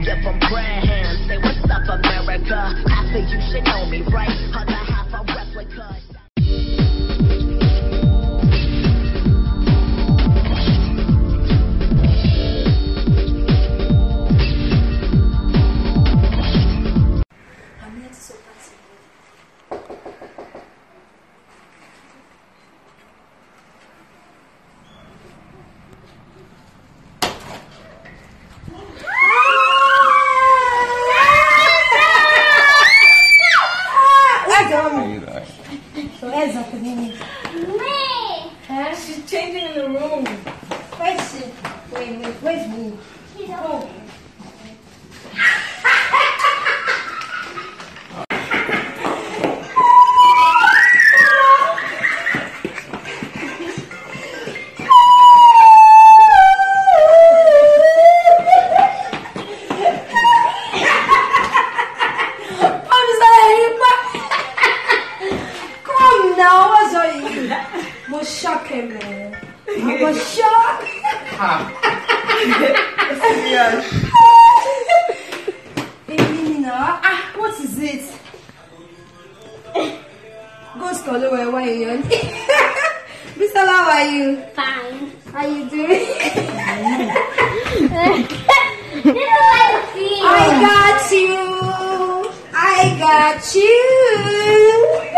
Give them prayer hands. Say what's up, America. Half of you should know me, right? Other half a replica. Where's Adeniyi? Huh? She's changing in the room. Where's she? Wait, where's me? She's home. I'm shocked, man. I'm shocked. What is it? Go scholar, where are you? Mr. How are you? Fine. How you doing? I got you.